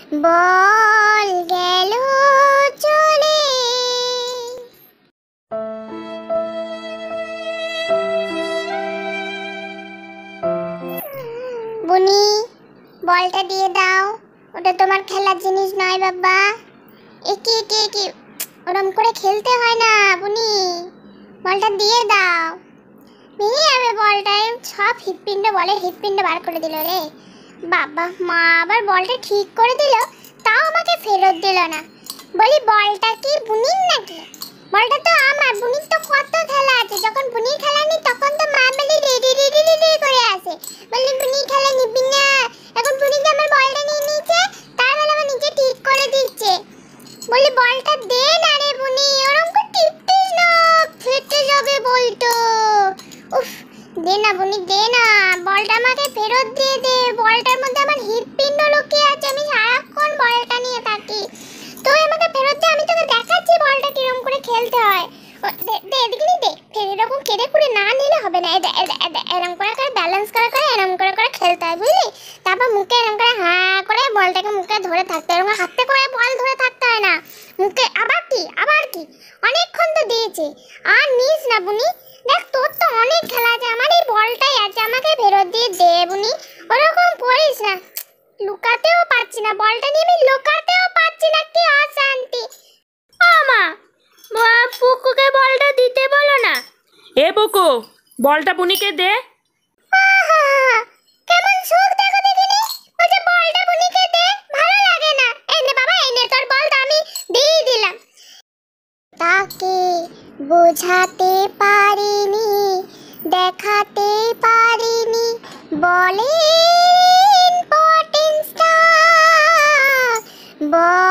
বল গেল চলে। বুনি, বলটা দিয়ে দাও, ওটা তোমার খেলার জিনিস নয় বাবা। একি একি একি ওরম করে খেলতে হয় না বুনি, বলটা দিয়ে দাও। ভেঙে যাবে বলটায়, সব হৃৎপিণ্ড, বলের হৃৎপিণ্ড বার করে দিল রে বাবা। মা আবার বলটা ঠিক করে দিল, তাও আমাকে ফেরত দিল না। বলি বলটা কি বুনির নাকি? বলটা তো আমার, বুনির তো কত খেলা আছে। যখন বুনির খেলা নেই তখন তো মা বলি রেডি রেডি রেডি করে আসে, বলি বুনির খেলা নিবি না। এখন বুনি যে আমার বলটা নিয়ে নিয়েছে, তার বেলা আমার নিজে ঠিক করে দিচ্ছে। বলি বলটা দে না রে বুনি, ওরকম করে টিপতিস না, ফেটে যাবে বলটা। উফ, দে না বুনি, দে না, বলটা আমাকে ফেরত দিয়ে দে। বলটার মধ্যে আমার হৃৎপিণ্ড লুকিয়ে আছে, আমি সারাক্ষণ বলটা নিয়ে থাকি। তুই আমাকে ফেরত দে, আমি তোকে দেখাচ্ছি বলটা কিরকম করে খেলতে হয়। দে এদিকে নি, দে। ফের এরকম কেড়ে কুড়ে না নিলে হবে না। এরকম করে ব্যালেন্স করে এরকম করে খেলতে হয়, বুঝলি? তারপর মুখে এরকম করে হাঁ করে বলটাকে মুখে ধরে থাকতে হয়, এরকম হাতে করে বল ধরে থাকতে হয় না মুখে। আবার কি অনেকক্ষণ তো দিয়েছে, আর নিস না বুনি। দেখ তোর তো অনেক খেলা আছে, আমার এই বলটাই আছে, আমাকে ফেরত দিয়ে দে বুনি। ওরকম করিস না, লুকাতেও পারছি না, বলটা নিয়ে আমি লুকাতেও পারছি না, কি অশান্তি। ও মা, পুকুকে বলটা দিতে বলো না। এ পুকু, বলটা বুনিকে দে। আহা, কেমন সুখ দেখো দেখিনি, বলছে বলটা বুনিকে দে, ভালো লাগে না। এই নে বাবা, এই নে তোর বলটা, আমি দিয়ে দিলাম। তাকে বোঝাতে পারিনি, দেখাতে পারিনি বলের ইম্পর্টেন্সটা।